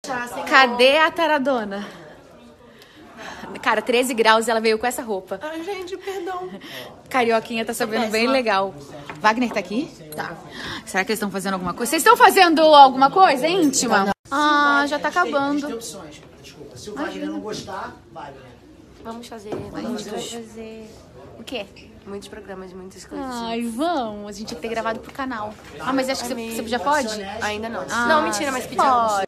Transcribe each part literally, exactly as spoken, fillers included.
Cadê a taradona? Cara, treze graus e ela veio com essa roupa. Ai, gente, perdão. Carioquinha tá sabendo bem legal. Wagner tá aqui? Tá. Será que eles estão fazendo alguma coisa? Vocês estão fazendo alguma coisa íntima? Ah, já tá acabando. Desculpa, se o Wagner não gostar, Wagner. Vamos fazer Vamos fazer... O quê? muitos programas, muitas coisas. Ai, vamos. A gente tinha que ter gravado pro canal. Ah, mas acho que você, você já pode? Ainda não. Ah, não, mentira, mas pedimos. pode.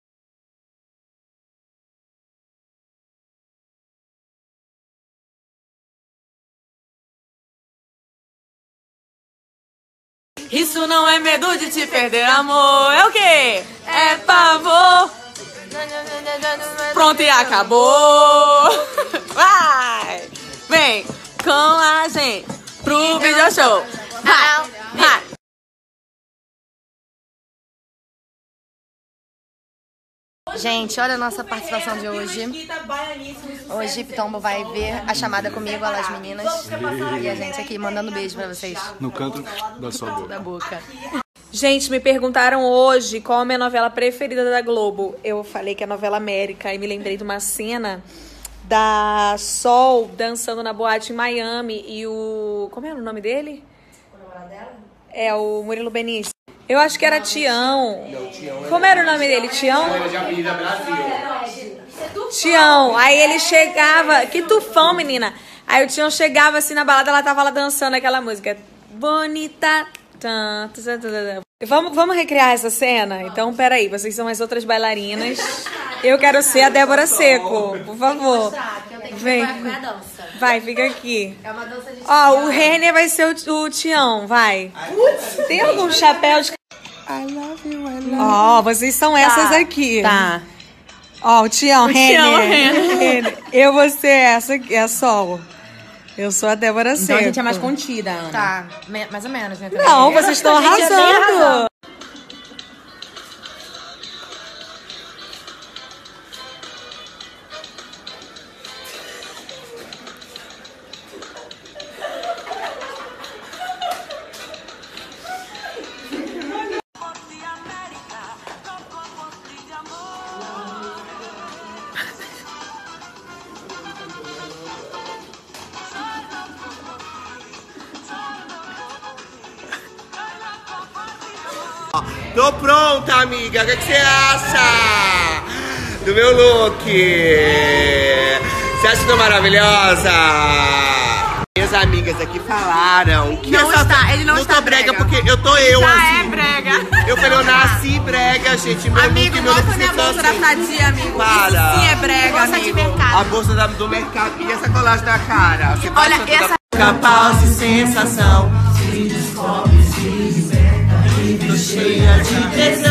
Isso não é medo de te perder, amor. É o quê? É pavor. Pronto e acabou. Vai! Vem com a gente pro video show. Vai! Vai! Gente, olha a nossa participação de hoje. Hoje Pitombo vai ver a chamada comigo, elas meninas. E a gente aqui mandando beijo pra vocês. No canto da sua boca. Da boca. Gente, me perguntaram hoje qual a minha novela preferida da Globo. Eu falei que é a novela América e me lembrei de uma cena da Sol dançando na boate em Miami e o... Como era o nome dele? O namorado dela? É, o Murilo Benício. Eu acho que era Tião. Como era o nome dele? Tião? Tião. Aí ele chegava... Que tufão, menina. Aí o Tião chegava assim na balada, ela tava lá dançando aquela música. Bonita... Vamos, vamos recriar essa cena? Então, peraí, vocês são as outras bailarinas. Eu quero ser a Débora Seco, por favor. Vem. Vai, fica aqui. Ó, o Renner vai ser o, o Tião, vai. Tem algum chapéu de... Ó, vocês são essas aqui. Tá. Ó, o Tião, Tião, Renner. Eu vou ser essa aqui, a Sol. Eu sou a Débora Seco. Então a gente é mais contida, Ana. Tá, me- mais ou menos, né? Não, vocês estão arrasando. Tô pronta, amiga. O que, que você acha do meu look? Você acha que tô maravilhosa? Minhas amigas aqui falaram que Não essa... está, ele não está tô brega, brega. porque eu tô eu, Já assim. é brega. Eu falei, eu nasci brega, gente. Meu Amigo, look, meu mostra look minha ficou bolsa da assim. Sadia, amigo. Para. Isso sim é brega, Bolsa de amigo. mercado. A bolsa da, do mercado e essa colagem da cara. Você Olha, passa essa- toda... Capaz de sensação. Se descobre, se liberta. Tô cheia de desejo.